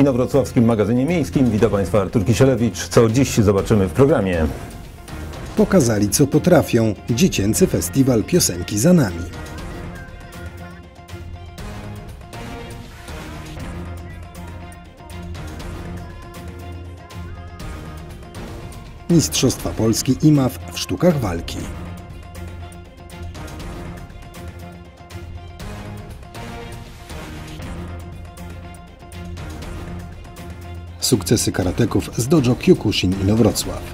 inowrocławskim magazynie miejskim. Witam Państwa, Artur Kisielewicz. Co dziś zobaczymy w programie? Pokazali, co potrafią. Dziecięcy festiwal piosenki za nami. Mistrzostwa Polski IMAF w sztukach walki. Sukcesy karateków z dojo Kyokushin Inowrocław.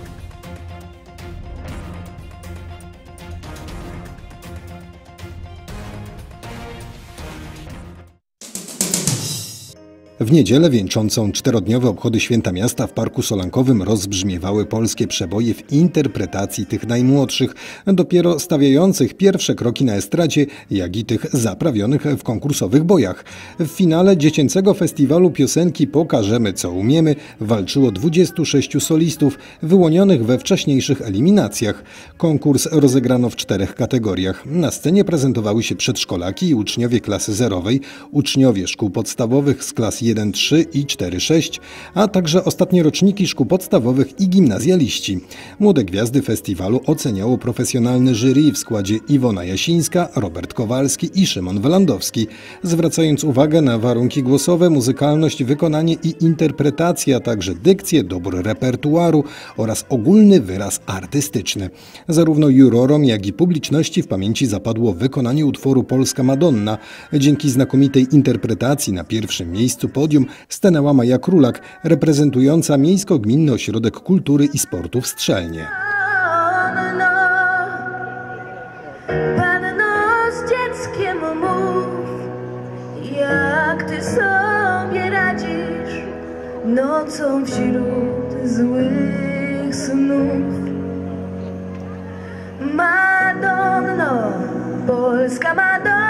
W niedzielę wieńczącą czterodniowe obchody Święta Miasta w Parku Solankowym rozbrzmiewały polskie przeboje w interpretacji tych najmłodszych, dopiero stawiających pierwsze kroki na estradzie, jak i tych zaprawionych w konkursowych bojach. W finale dziecięcego festiwalu piosenki Pokażemy, co umiemy walczyło 26 solistów wyłonionych we wcześniejszych eliminacjach. Konkurs rozegrano w 4 kategoriach. Na scenie prezentowały się przedszkolaki i uczniowie klasy zerowej, uczniowie szkół podstawowych z klas 1-3 i 4-6, a także ostatnie roczniki szkół podstawowych i gimnazjaliści. Młode gwiazdy festiwalu oceniało profesjonalne jury w składzie Iwona Jasińska, Robert Kowalski i Szymon Wylandowski, zwracając uwagę na warunki głosowe, muzykalność, wykonanie i interpretację, a także dykcję, dobór repertuaru oraz ogólny wyraz artystyczny. Zarówno jurorom, jak i publiczności w pamięci zapadło wykonanie utworu Polska Madonna. Dzięki znakomitej interpretacji na pierwszym miejscu podium stanęła Maja Królak, reprezentująca Miejsko-Gminny Ośrodek Kultury i Sportu w Strzelnie. Panno z dzieckiem mów, jak ty sobie radzisz nocą wśród złych snów. Madonno, Polska Madonno,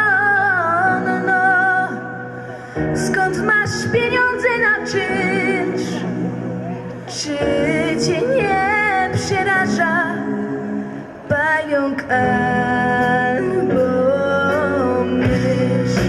skąd masz pieniądze na czynsz? Czy cię nie przeraża pająk albo mysz?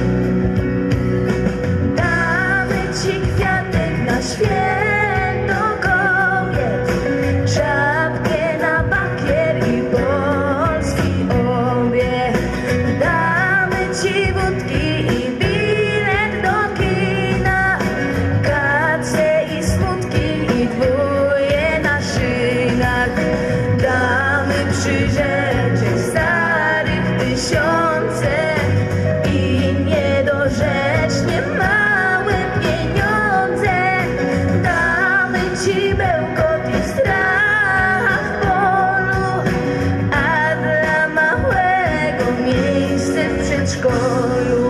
Damy ci kwiatek na święto kobiet, czapkę na bakier i polski obieg. Damy ci wódki i bilet do kina, kace i smutki i dwoje na szynach. Damy przyrzeczeń starych tysiące i niedorzecznie małe pieniądze. Damy ci bełkot i strach w polu, a dla małego miejsce w przedszkolu.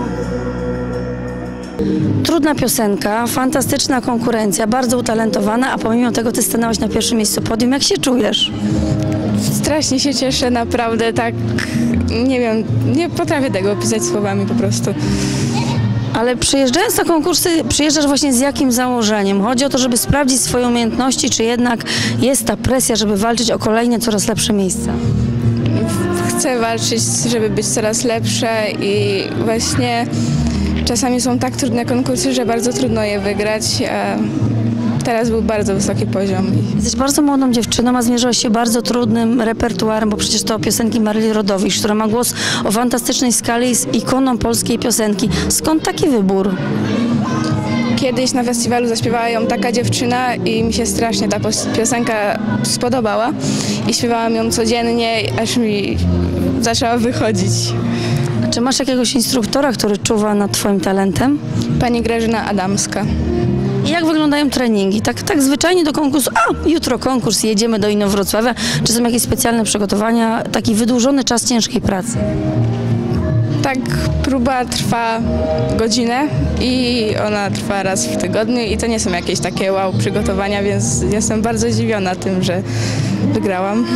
Trudna piosenka, fantastyczna konkurencja, bardzo utalentowana, a pomimo tego ty stanęłaś na pierwszym miejscu podium. Jak się czujesz? Strasznie się cieszę, naprawdę tak, nie wiem, nie potrafię tego opisać słowami po prostu. Ale przyjeżdżając na konkursy, przyjeżdżasz właśnie z jakim założeniem? Chodzi o to, żeby sprawdzić swoje umiejętności, czy jednak jest ta presja, żeby walczyć o kolejne, coraz lepsze miejsca? Chcę walczyć, żeby być coraz lepsze i właśnie czasami są tak trudne konkursy, że bardzo trudno je wygrać. Teraz był bardzo wysoki poziom. Jesteś bardzo młodą dziewczyną, a zmierzyłaś się bardzo trudnym repertuarem, bo przecież to piosenki Maryli Rodowicz, która ma głos o fantastycznej skali, jest ikoną polskiej piosenki. Skąd taki wybór? Kiedyś na festiwalu zaśpiewała ją taka dziewczyna i mi się strasznie ta piosenka spodobała i śpiewałam ją codziennie, aż mi zaczęła wychodzić. Czy masz jakiegoś instruktora, który czuwa nad twoim talentem? Pani Grażyna Adamska. I jak wyglądają treningi? Tak zwyczajnie do konkursu, jutro konkurs, jedziemy do Inowrocławia. Czy są jakieś specjalne przygotowania, taki wydłużony czas ciężkiej pracy? Tak, próba trwa godzinę i ona trwa raz w tygodniu i to nie są jakieś takie wow przygotowania, więc jestem bardzo zdziwiona tym, że wygrałam.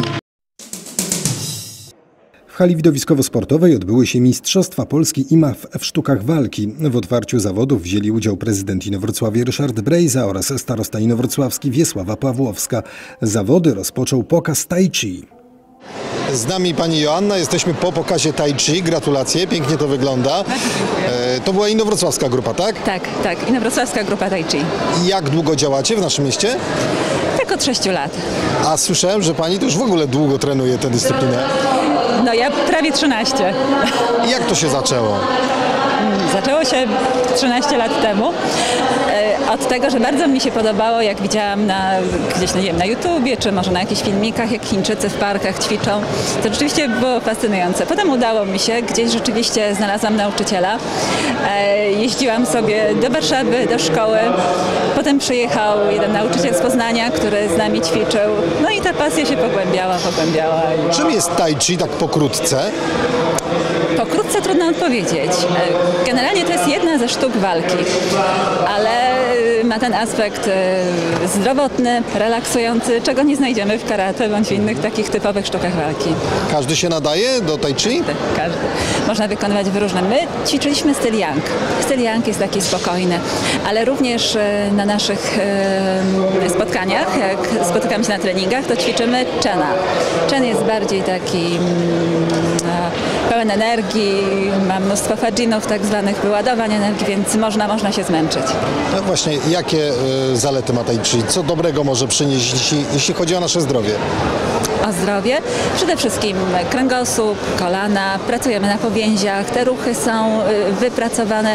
W hali widowiskowo-sportowej odbyły się Mistrzostwa Polski IMAF w sztukach walki. W otwarciu zawodów wzięli udział prezydent Inowrocławia Ryszard Brejza oraz starosta inowrocławski Wiesława Pawłowska. Zawody rozpoczął pokaz tai chi. Z nami pani Joanna, jesteśmy po pokazie Tai Chi. Gratulacje, pięknie to wygląda. To była inowrocławska grupa, tak? Tak, inowrocławska grupa Tai Chi. Jak długo działacie w naszym mieście? Tak od 6 lat. A słyszałem, że pani to już w ogóle długo trenuje tę dyscyplinę. No ja prawie 13. Jak to się zaczęło? Zaczęło się 13 lat temu. Od tego, że bardzo mi się podobało, jak widziałam gdzieś nie wiem, na YouTubie, czy może na jakichś filmikach, jak Chińczycy w parkach ćwiczą. To rzeczywiście było fascynujące. Potem udało mi się, gdzieś rzeczywiście znalazłam nauczyciela. Jeździłam sobie do Warszawy, do szkoły. Potem przyjechał jeden nauczyciel z Poznania, który z nami ćwiczył. No i ta pasja się pogłębiała. Czym jest Tai Chi tak pokrótce? Pokrótce trudno odpowiedzieć. Generalnie to jest jedna ze sztuk walki, ale ma ten aspekt zdrowotny, relaksujący, czego nie znajdziemy w karate bądź w innych takich typowych sztukach walki. Każdy się nadaje do Tai Chi? Każdy. Można wykonywać w różne. My ćwiczyliśmy styl Yang. Styl Yang jest taki spokojny, ale również na naszych spotkaniach, jak spotykamy się na treningach, to ćwiczymy Chena. Chen jest bardziej taki pełen energii, ma mnóstwo fadżinów, tak zwanych wyładowań energii, więc można się zmęczyć. No właśnie, jakie zalety ma Tai Chi? Co dobrego może przynieść, jeśli chodzi o nasze zdrowie? O zdrowie. Przede wszystkim kręgosłup, kolana, pracujemy na powięziach, te ruchy są wypracowane.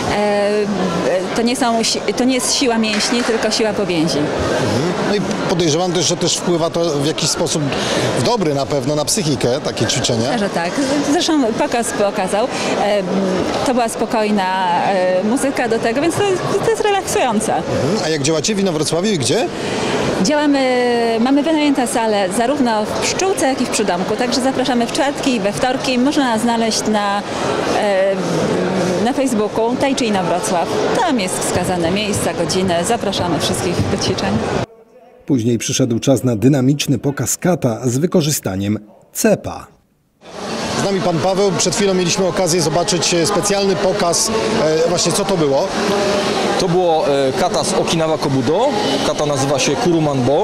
To nie jest siła mięśni, tylko siła powięzi. No i podejrzewam też, że też wpływa to w jakiś sposób dobry na pewno na psychikę, takie ćwiczenia. Myślę, że tak. Zresztą pokaz pokazał. To była spokojna muzyka do tego, więc to jest relaksujące. A jak działacie w Inowrocławiu i gdzie? Mamy wynajęte salę zarówno w Pszczółce, jak i w Przydomku, także zapraszamy w czwartki i we wtorki. Można nas znaleźć na Facebooku Tai Chi Inowrocław. Tam jest wskazane miejsca, godziny. Zapraszamy wszystkich do ćwiczeń. Później przyszedł czas na dynamiczny pokaz kata z wykorzystaniem cepa. Z nami pan Paweł. Przed chwilą mieliśmy okazję zobaczyć specjalny pokaz. Właśnie co to było? To było kata z Okinawa Kobudo. Kata nazywa się Kuruman-bo.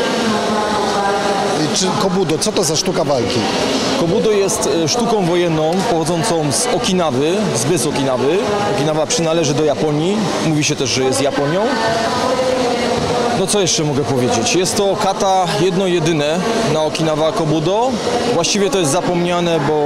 Czy Kobudo, co to za sztuka walki? Kobudo jest sztuką wojenną pochodzącą z Okinawy, z Okinawy. Okinawa przynależy do Japonii. Mówi się też, że jest Japonią. No co jeszcze mogę powiedzieć? Jest to kata jedno jedyne na Okinawa Kobudo. Właściwie to jest zapomniane, bo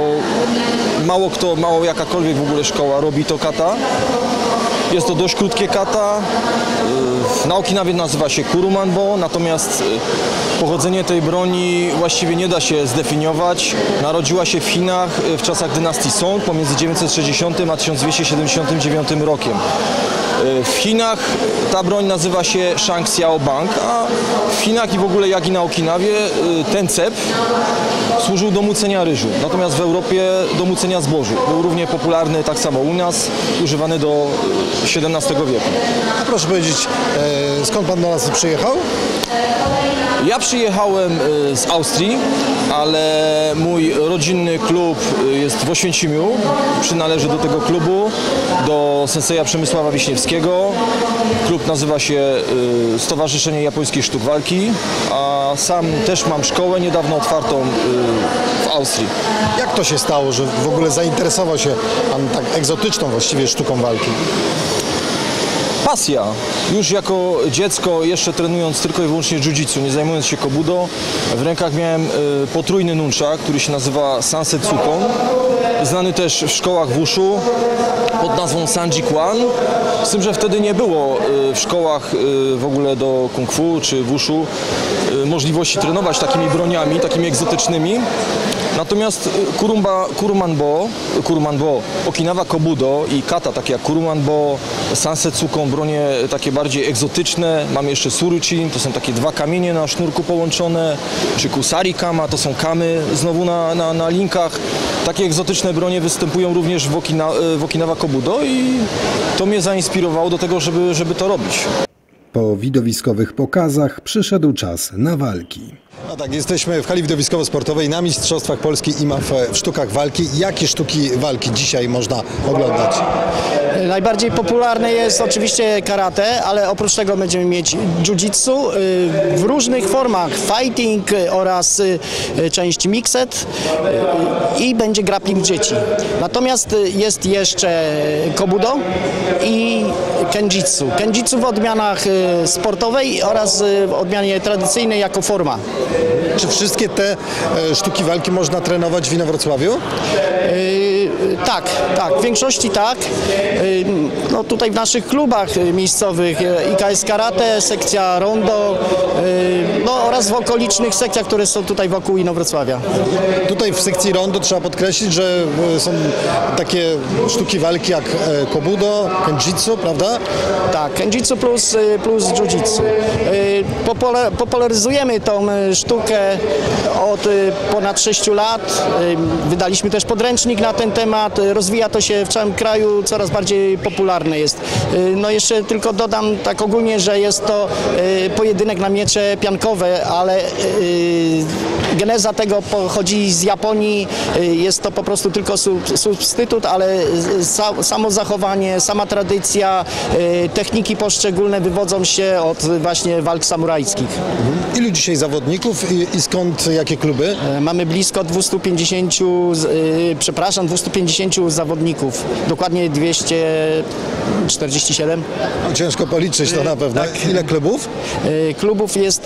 mało jakakolwiek w ogóle szkoła robi to kata. Jest to dość krótkie kata. Na Okinawie nazywa się Kuruman-bo, natomiast pochodzenie tej broni właściwie nie da się zdefiniować. Narodziła się w Chinach w czasach dynastii Song pomiędzy 960 a 1279 rokiem. W Chinach ta broń nazywa się Shang Xiao Bang, a w Chinach i w ogóle jak i na Okinawie ten cep służył do mucenia ryżu, natomiast w Europie do mucenia zbożu. Był równie popularny tak samo u nas, używany do XVII wieku. Proszę powiedzieć, skąd pan do nas przyjechał? Ja przyjechałem z Austrii, ale mój rodzinny klub jest w Oświęcimiu. Przynależy do tego klubu, do senseja Przemysława Wiśniewskiego. Klub nazywa się Stowarzyszenie Japońskich Sztuk Walki, a sam też mam szkołę niedawno otwartą w Austrii. Jak to się stało, że w ogóle zainteresował się pan tak egzotyczną właściwie sztuką walki? Pasja. Już jako dziecko, jeszcze trenując tylko i wyłącznie jiu-jitsu, nie zajmując się kobudo, w rękach miałem potrójny nunchak, który się nazywa Sanset Tsukon. Znany też w szkołach wushu pod nazwą Sanji Kwan. Z tym, że wtedy nie było w szkołach w ogóle do kung fu czy wushu możliwości trenować takimi broniami, takimi egzotycznymi. Natomiast Kuruman-bo, Okinawa Kobudo i kata takie jak Kuruman-bo, Sanset Tsukon, bronie takie bardziej egzotyczne. Mamy jeszcze Suruchin, to są takie dwa kamienie na sznurku połączone, czy Kusari Kama, to są kamy znowu na linkach. Takie egzotyczne bronie występują również w Okinawa Kobudo i to mnie zainspirowało do tego, żeby to robić. Po widowiskowych pokazach przyszedł czas na walki. A tak, jesteśmy w hali widowiskowo-sportowej na Mistrzostwach Polski IMAF w sztukach walki. Jakie sztuki walki dzisiaj można oglądać? Najbardziej popularne jest oczywiście karate, ale oprócz tego będziemy mieć jiu-jitsu w różnych formach, fighting oraz część mixed i będzie grappling dzieci. Natomiast jest jeszcze kobudo i kenjitsu. Kenjitsu w odmianach sportowej oraz w odmianie tradycyjnej jako forma. Czy wszystkie te sztuki walki można trenować w Inowrocławiu? Tak, w większości tak. No tutaj w naszych klubach miejscowych IKS Karate, sekcja Rondo, no oraz w okolicznych sekcjach, które są tutaj wokół Inowrocławia. Tutaj w sekcji Rondo trzeba podkreślić, że są takie sztuki walki jak kobudo, kenjitsu, prawda? Tak, kenjitsu plus jiu-jitsu. Popularyzujemy tą sztukę od ponad 6 lat. Wydaliśmy też podręcznik na ten temat. Rozwija to się w całym kraju, coraz bardziej popularne jest. No jeszcze tylko dodam tak ogólnie, że jest to pojedynek na miecze piankowe, ale geneza tego pochodzi z Japonii. Jest to po prostu tylko substytut, ale samo zachowanie, sama tradycja, techniki poszczególne wywodzą się od właśnie walk samurajskich. Ilu dzisiaj zawodników i skąd jakie kluby? Mamy blisko 250 zawodników, dokładnie 247. Ciężko policzyć to na pewno. Tak. Ile klubów? Klubów jest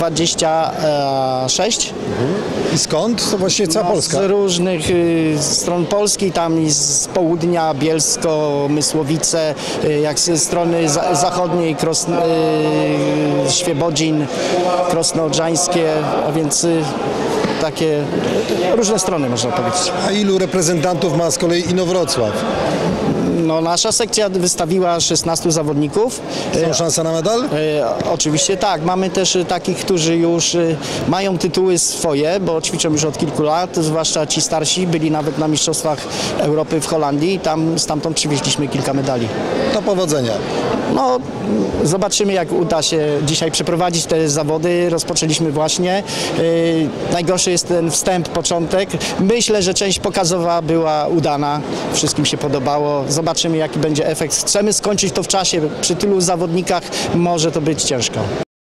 26. I skąd? To właściwie cała Polska. Z różnych stron Polski, tam i z południa, Bielsko, Mysłowice, jak ze strony zachodniej, Świebodzin, Krosno-Odrzańskie, a więc takie różne strony można powiedzieć. A ilu reprezentantów ma z kolei Inowrocław? No, nasza sekcja wystawiła 16 zawodników. Są szanse na medal? Oczywiście tak. Mamy też takich, którzy już mają tytuły swoje, bo ćwiczą już od kilku lat, zwłaszcza ci starsi. Byli nawet na Mistrzostwach Europy w Holandii i stamtąd przywieźliśmy kilka medali. To powodzenia. No, zobaczymy, jak uda się dzisiaj przeprowadzić te zawody. Rozpoczęliśmy właśnie. Najgorszy jest ten wstęp, początek. Myślę, że część pokazowa była udana. Wszystkim się podobało. Zobaczymy, jaki będzie efekt. Chcemy skończyć to w czasie. Przy tylu zawodnikach może to być ciężko.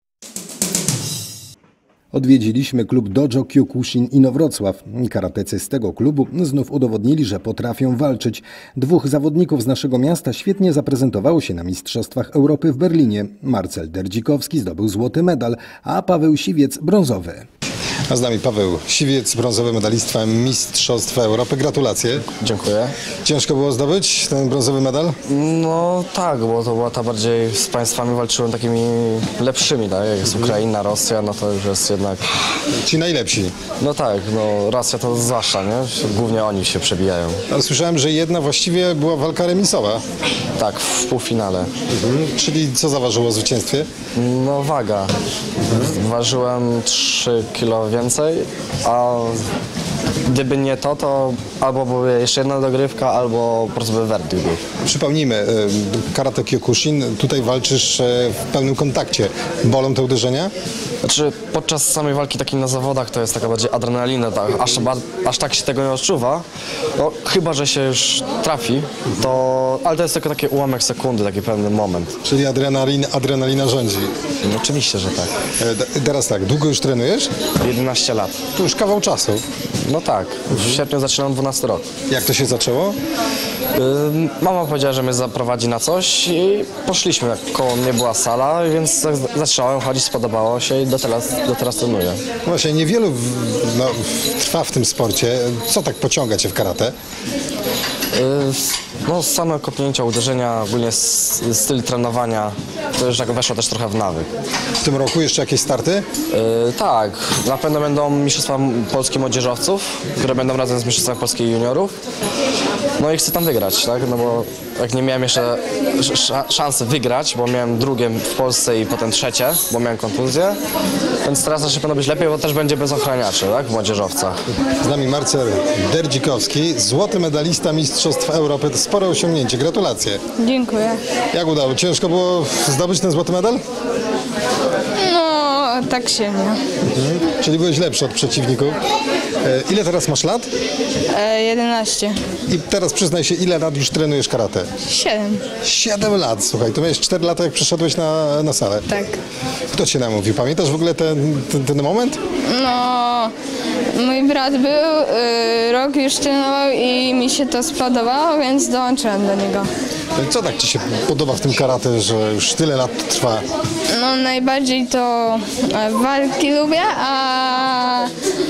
Odwiedziliśmy klub Dojo Kyokushin Inowrocław. Karatecy z tego klubu znów udowodnili, że potrafią walczyć. 2 zawodników z naszego miasta świetnie zaprezentowało się na Mistrzostwach Europy w Berlinie. Marcel Derdzikowski zdobył złoty medal, a Paweł Siwiec brązowy. A z nami Paweł Siwiec, brązowy medalista Mistrzostw Europy. Gratulacje. Dziękuję. Ciężko było zdobyć ten brązowy medal? No tak, bo to była ta bardziej z państwami walczyłem takimi lepszymi, tak? Jak jest Ukraina, Rosja, no to już jest jednak... Ci najlepsi. No tak, no Rosja to zwłaszcza, nie? Głównie oni się przebijają. Ale słyszałem, że jedna właściwie była walka remisowa. Tak, w półfinale. Czyli co zaważyło o zwycięstwie? No waga. Ważyłem 3 kilo więcej, a gdyby nie to albo była jeszcze jedna dogrywka, albo po prostu by werdykt był. Przypomnijmy, Karate Kyokushin, tutaj walczysz w pełnym kontakcie. Bolą te uderzenia? Znaczy, podczas samej walki takiej na zawodach to jest taka bardziej adrenalina, tak? Aż tak się tego nie odczuwa. No, chyba że się już trafi, ale to jest tylko taki ułamek sekundy, taki pewny moment. Czyli adrenalina rządzi. No, oczywiście, że tak. Teraz tak, długo już trenujesz? 11 lat. To już kawał czasu. No tak, w sierpniu zaczynam 12 rok. Jak to się zaczęło? Mama powiedziała, że mnie zaprowadzi na coś i poszliśmy, jak koło mnie była sala, więc zacząłem chodzić, spodobało się i do teraz trenuję. Właśnie, niewielu trwa w tym sporcie. Co tak pociąga cię w karate? No same kopnięcia, uderzenia, ogólnie styl trenowania, to już tak weszło też trochę w nawyk. W tym roku jeszcze jakieś starty? Tak, na pewno będą Mistrzostwa Polski Młodzieżowców, które będą razem z Mistrzostwami Polski Juniorów. No i chcę tam wygrać, tak? No bo jak nie miałem jeszcze szansy wygrać, bo miałem drugie w Polsce i potem trzecie, bo miałem kontuzję, więc teraz też powinno być lepiej, bo też będzie bez ochraniaczy, tak? W młodzieżowcach. Z nami Marcel Derdzikowski, złoty medalista Mistrzostw Europy. To spore osiągnięcie. Gratulacje. Dziękuję. Jak udało? Ciężko było zdobyć ten złoty medal? tak silnie. Czyli byłeś lepszy od przeciwników. Ile teraz masz lat? 11. I teraz przyznaj się, ile lat już trenujesz karate? 7. 7 lat, słuchaj, to miałeś 4 lata, jak przyszedłeś na salę. Tak. Kto cię namówił? Pamiętasz w ogóle ten moment? No, mój brat był, rok już trenował i mi się to spodobało, więc dołączyłem do niego. No i co tak ci się podoba w tym karate, że już tyle lat trwa? No, najbardziej to walki lubię, a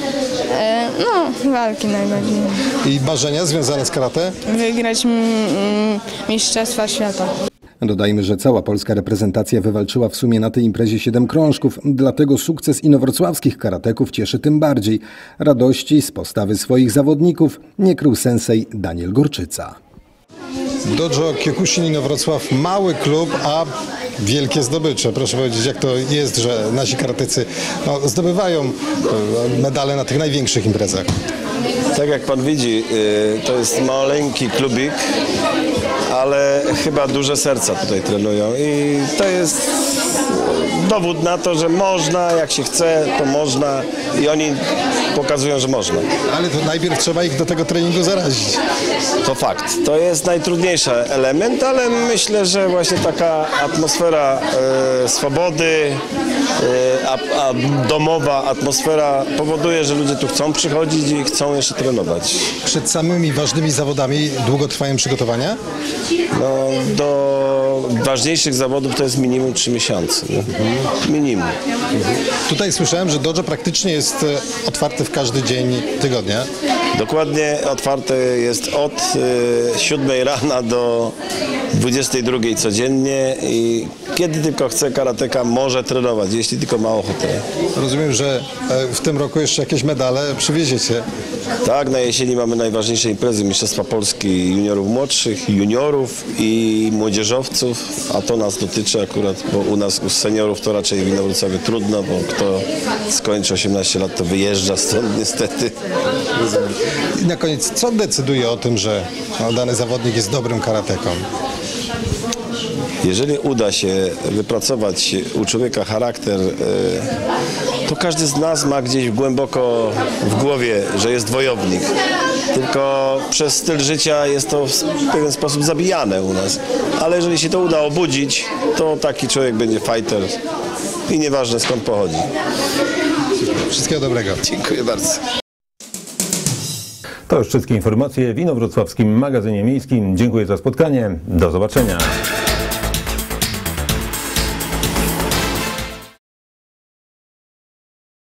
no, walki najbardziej. I marzenia związane z karate? Wygrać Mistrzostwa Świata. Dodajmy, że cała polska reprezentacja wywalczyła w sumie na tej imprezie 7 krążków, dlatego sukces inowrocławskich karateków cieszy tym bardziej. Radości z postawy swoich zawodników nie krył sensei Daniel Gorczyca. Dojo Kyokushin Inowrocław, mały klub, a wielkie zdobycze. Proszę powiedzieć, jak to jest, że nasi karatecy zdobywają medale na tych największych imprezach. Tak jak pan widzi, to jest maleńki klubik, ale chyba duże serca tutaj trenują i to jest dowód na to, że można, jak się chce, to można i oni pokazują, że można. Ale to najpierw trzeba ich do tego treningu zarazić. To fakt. To jest najtrudniejszy element, ale myślę, że właśnie taka atmosfera swobody, a domowa atmosfera powoduje, że ludzie tu chcą przychodzić i chcą jeszcze trenować. Przed samymi ważnymi zawodami długo trwają przygotowania? No, do ważniejszych zawodów to jest minimum 3 miesiące. Minimum. Tutaj słyszałem, że dojo praktycznie jest otwarte w każdy dzień tygodnia. Dokładnie otwarte jest od 7 rana do 22 codziennie i kiedy tylko chce karateka może trenować, jeśli tylko ma ochotę. Rozumiem, że w tym roku jeszcze jakieś medale przywieziecie. Tak, na jesieni mamy najważniejsze imprezy Mistrzostwa Polski juniorów młodszych, juniorów i młodzieżowców, a to nas dotyczy akurat, bo u nas, u seniorów to raczej w Inowrocławiu trudno, bo kto skończy 18 lat, to wyjeżdża stąd niestety. I na koniec, co decyduje o tym, że dany zawodnik jest dobrym karateką? Jeżeli uda się wypracować u człowieka charakter, to każdy z nas ma gdzieś głęboko w głowie, że jest wojownik. Tylko przez styl życia jest to w pewien sposób zabijane u nas. Ale jeżeli się to uda obudzić, to taki człowiek będzie fighter i nieważne skąd pochodzi. Wszystkiego dobrego. Dziękuję bardzo. To już wszystkie informacje w Inowrocławskim Magazynie Miejskim. Dziękuję za spotkanie. Do zobaczenia.